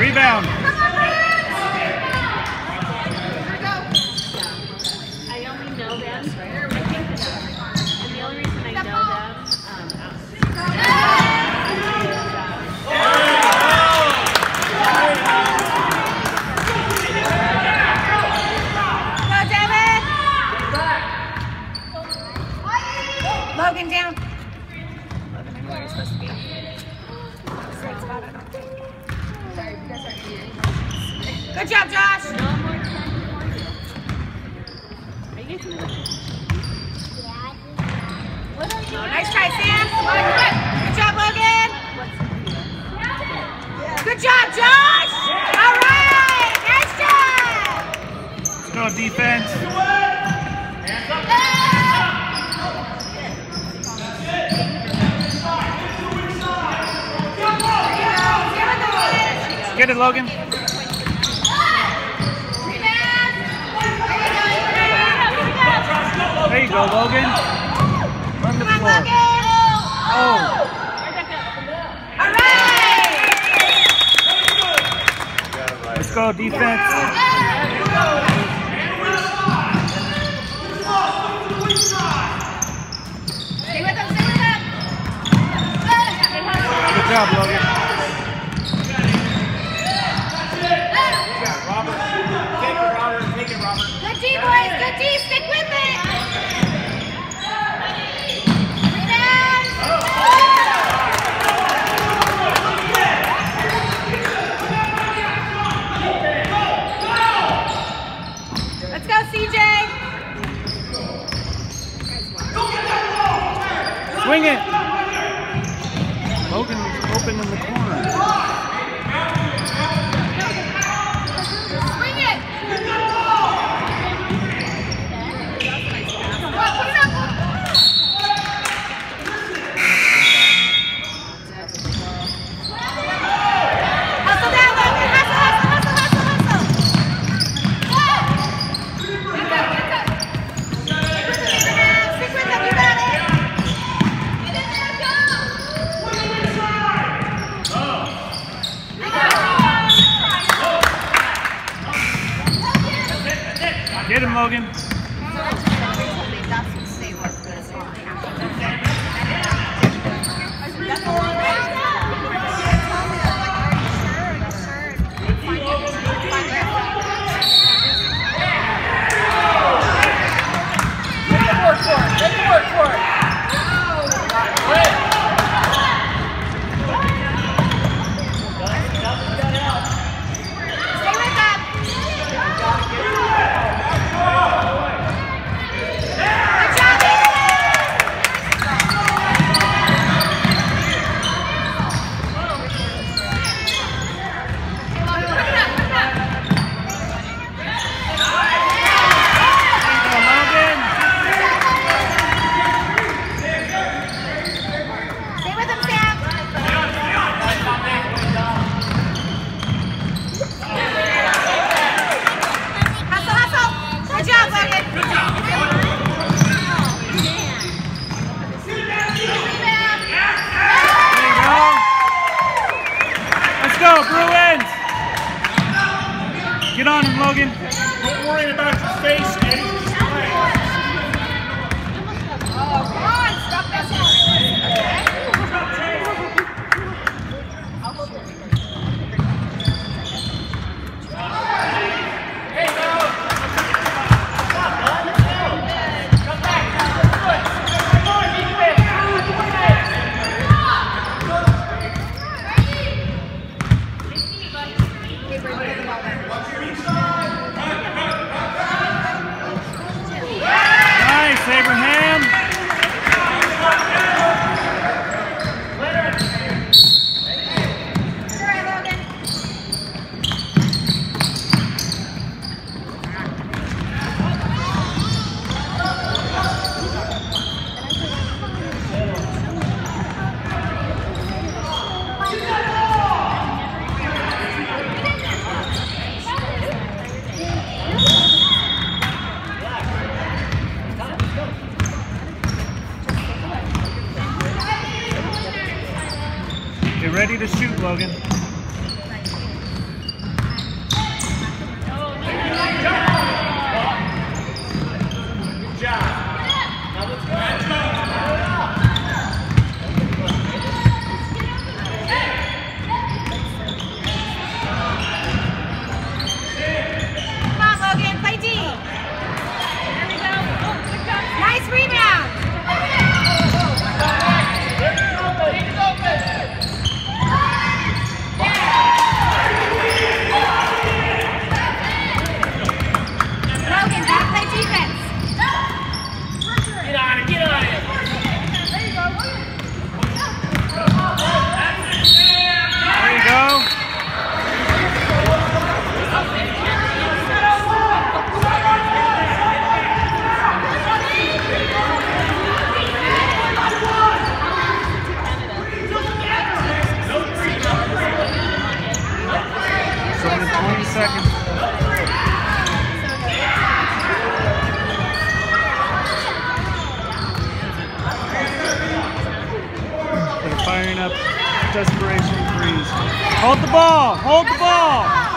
Rebound. I only know them. And the only reason I know them, Go, David! Logan down. Logan, I know where you're supposed to be. Same spot, I don't think. Sorry, you guys aren't here. Good job, Josh! Nice try, Sam. Good job, Logan. Good job, Josh. All right. Nice job. Let's go defense. Get it, Logan. There you go, Logan. Run the floor. Oh. All right. Let's go defense. Stay with them, stay with them. Good job, Logan. Robert. Take it, Robert. Take it, Robert. Good D, boys. Good D. Stick with it. Let's go, CJ. Swing it. Logan was open in the corner. Swing it. Hustle down, Logan. Hustle, hustle, hustle, hustle, hustle. Stick with them, you got it. Get in there, go. Get him, Logan. Bruins! Get on him, Logan. Don't worry about your face, Eddie. Just play. Oh, come on, stop that. Hey, no. Come back. Come on, defense. Nice, Abraham. Get ready to shoot, Logan. Come on, Logan, play D. There we go. Nice rebound. Logan, back play defense. Get on it, get on it. There you go. So in 20 seconds. They're firing up desperation threes. Hold the ball! Hold the ball!